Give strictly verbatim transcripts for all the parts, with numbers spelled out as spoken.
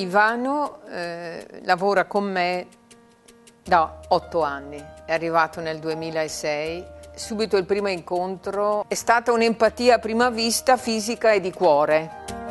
Ivano eh, lavora con me da otto anni, è arrivato nel duemilasei, subito il primo incontro è stata un'empatia a prima vista fisica e di cuore.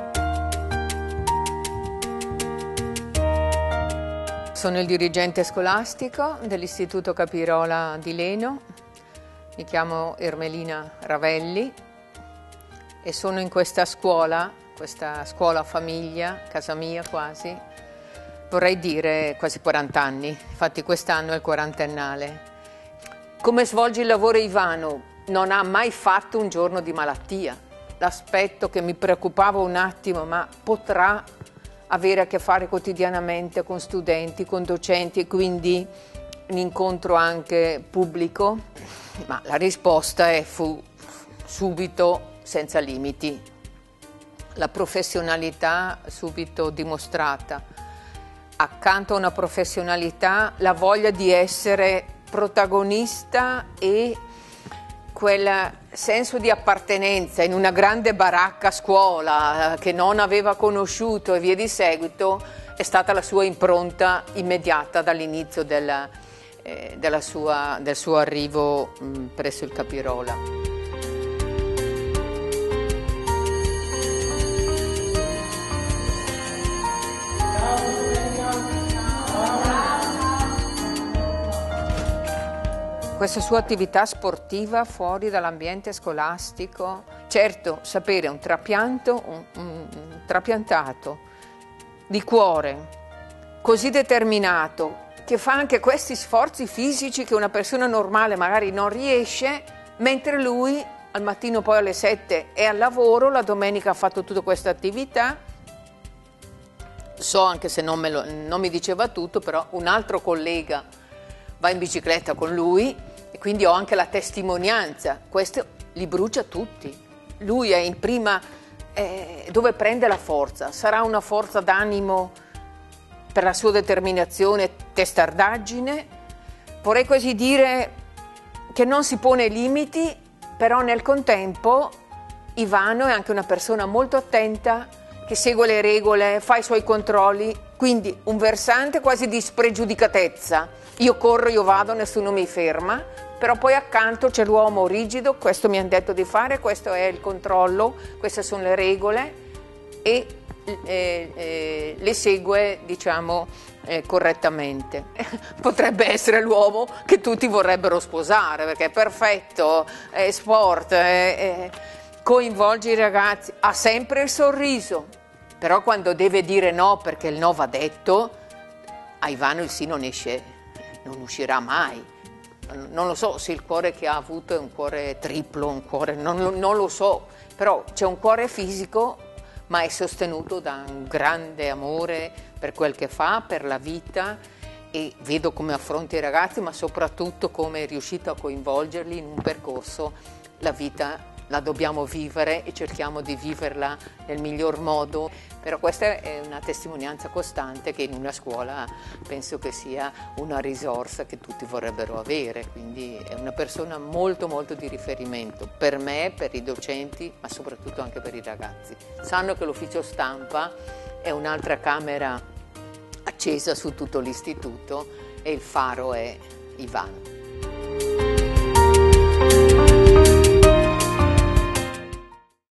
Sono il dirigente scolastico dell'Istituto Capirola di Leno, mi chiamo Ermelina Ravelli e sono in questa scuola, questa scuola famiglia, casa mia quasi, vorrei dire quasi quaranta anni, infatti quest'anno è il quarantennale. Come svolge il lavoro Ivano? Non ha mai fatto un giorno di malattia. L'aspetto che mi preoccupava un attimo, ma potrà avere a che fare quotidianamente con studenti, con docenti e quindi un incontro anche pubblico? Ma la risposta è, fu subito senza limiti. La professionalità subito dimostrata. Accanto a una professionalità la voglia di essere protagonista e quel senso di appartenenza in una grande baracca a scuola che non aveva conosciuto e via di seguito è stata la sua impronta immediata dall'inizio della, eh, della sua, del suo arrivo mh, presso il Capirola. Questa sua attività sportiva fuori dall'ambiente scolastico, certo sapere un trapianto, un, un, un trapiantato di cuore così determinato che fa anche questi sforzi fisici che una persona normale magari non riesce, mentre lui al mattino poi alle sette è al lavoro, la domenica ha fatto tutta questa attività. So, anche se non, me lo, non mi diceva tutto, però un altro collega va in bicicletta con lui e quindi ho anche la testimonianza. Questo li brucia tutti. Lui è in prima, eh, dove prende la forza? Sarà una forza d'animo per la sua determinazione, testardaggine? Vorrei quasi dire che non si pone limiti, però nel contempo Ivano è anche una persona molto attenta, che segue le regole, fa i suoi controlli, quindi un versante quasi di spregiudicatezza. Io corro, io vado, nessuno mi ferma, però poi accanto c'è l'uomo rigido, questo mi hanno detto di fare, questo è il controllo, queste sono le regole e eh, eh, le segue, diciamo, eh, correttamente. Potrebbe essere l'uomo che tutti vorrebbero sposare, perché è perfetto, è sport, è, è, coinvolge i ragazzi, ha sempre il sorriso, però quando deve dire no, perché il no va detto, a Ivano il sì non esce, non uscirà mai. Non lo so se il cuore che ha avuto è un cuore triplo, un cuore, non, non lo so, però c'è un cuore fisico, ma è sostenuto da un grande amore per quel che fa, per la vita, e vedo come affronta i ragazzi, ma soprattutto come è riuscito a coinvolgerli in un percorso. La vita la dobbiamo vivere e cerchiamo di viverla nel miglior modo, però questa è una testimonianza costante che in una scuola penso che sia una risorsa che tutti vorrebbero avere, quindi è una persona molto molto di riferimento per me, per i docenti, ma soprattutto anche per i ragazzi. Sanno che l'ufficio stampa è un'altra camera accesa su tutto l'istituto e il faro è Ivano.